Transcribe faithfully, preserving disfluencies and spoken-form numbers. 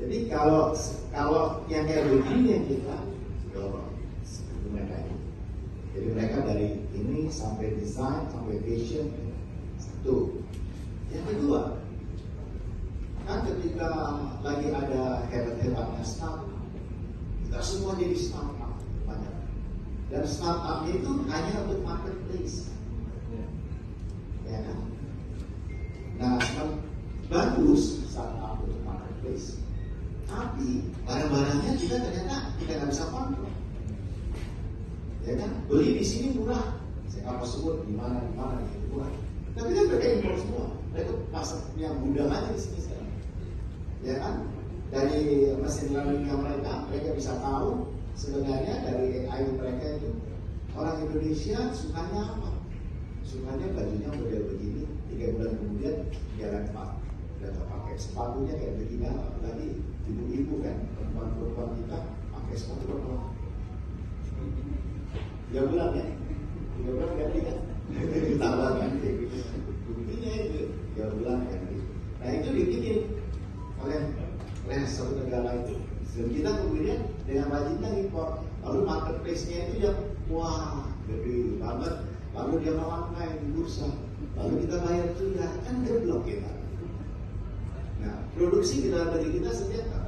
Jadi kalau kalau yang kayak begini yang kita dorong seperti mereka ini. Jadi mereka dari ini sampai desain, sampai fashion, satu. Yang kedua, kan ketika lagi ada hebat-hebatnya startup, kita semua jadi startup banyak. Dan startup itu hanya untuk marketplace, ya kan? Nah, bagus startup untuk marketplace, tapi barang-barangnya kita ternyata kita nggak bisa kontrol, ya kan? Beli di sini murah, saya nggak mau sebut di mana di mana itu murah, tapi kan mereka impor semua, mereka pasar yang gudang aja di sini sekarang, ya kan? Dari mesin learningnya mereka, mereka bisa tahu sebenarnya dari A I mereka itu orang Indonesia sukanya apa? Sukanya bajunya model begini, tiga bulan kemudian jalan pak, udah pakai sepatunya kayak begini. Apalagi ibu-ibu kan, perempuan-perempuan kita pakai sepatu berapa? Tiga bulan ya, tiga bulan ganti kan? Tambah ganti. Buktinya itu tiga bulan ganti. Nah itu dibikin oleh oleh satu negara itu. Dan kita kemudian dengan rajinnya impor, lalu marketplace-nya itu yang wah gede banget, lalu dia memakai di bursa, lalu kita bayar juga, kan geblok kita. Nah produksi kita dari kita setiap